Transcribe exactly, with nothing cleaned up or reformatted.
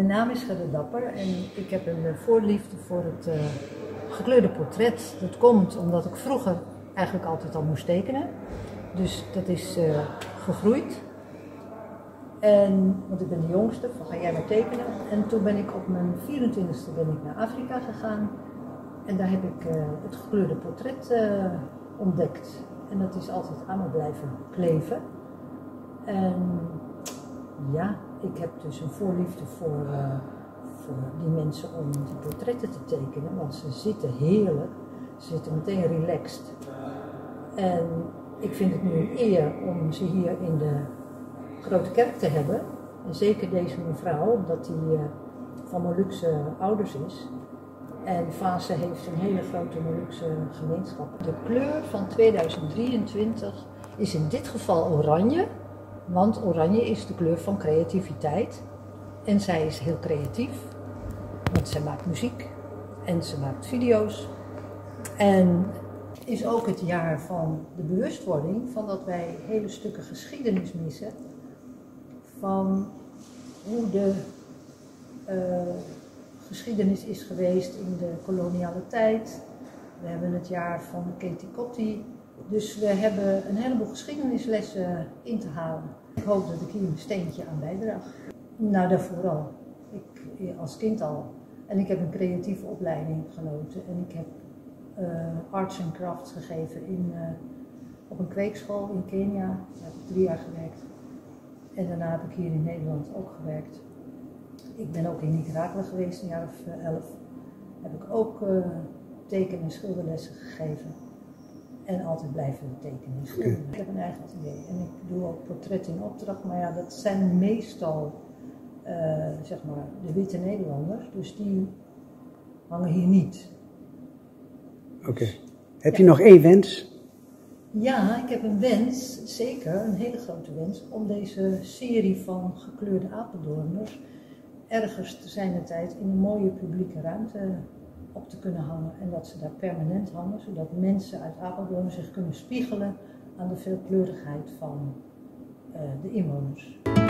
Mijn naam is Gerda Dapper en ik heb een voorliefde voor het uh, gekleurde portret. Dat komt omdat ik vroeger eigenlijk altijd al moest tekenen. Dus dat is uh, gegroeid. En, want ik ben de jongste, van ga jij maar tekenen. En toen ben ik op mijn vierentwintigste ben ik naar Afrika gegaan. En daar heb ik uh, het gekleurde portret uh, ontdekt. En dat is altijd aan me blijven kleven. En ja, ik heb dus een voorliefde voor, uh, voor die mensen om die portretten te tekenen. Want ze zitten heerlijk, ze zitten meteen relaxed. En ik vind het nu een eer om ze hier in de Grote Kerk te hebben. En zeker deze mevrouw, omdat die uh, van Molukse ouders is. En Vaassen heeft een hele grote Molukse gemeenschap. De kleur van tweeduizend drieëntwintig is in dit geval oranje. Want oranje is de kleur van creativiteit. En zij is heel creatief. Want zij maakt muziek. En ze maakt video's. En is ook het jaar van de bewustwording van dat wij hele stukken geschiedenis missen. Van hoe de uh, geschiedenis is geweest in de koloniale tijd. We hebben het jaar van Katie Kotti. Dus we hebben een heleboel geschiedenislessen in te halen. Ik hoop dat ik hier een steentje aan bijdraag. Nou, daarvoor al. Ik, als kind al. En ik heb een creatieve opleiding genoten. En ik heb uh, arts en crafts gegeven in, uh, op een kweekschool in Kenia. Daar heb ik drie jaar gewerkt. En daarna heb ik hier in Nederland ook gewerkt. Ik ben ook in Nicaragua geweest, een jaar of uh, elf. Heb ik ook uh, teken- en schilderlessen gegeven. En altijd blijven tekenen en schilderen. Okay. Ik heb een eigen atelier en ik doe ook portretten in opdracht. Maar ja, dat zijn meestal uh, zeg maar de witte Nederlanders. Dus die hangen hier niet. Oké. Okay. Heb je ja. nog één wens? Ja, ik heb een wens, zeker een hele grote wens, om deze serie van gekleurde Apeldoorners ergens te zijn de tijd in een mooie publieke ruimte op te kunnen hangen. En dat ze daar permanent hangen, zodat mensen uit Apeldoorn zich kunnen spiegelen aan de veelkleurigheid van uh, de inwoners.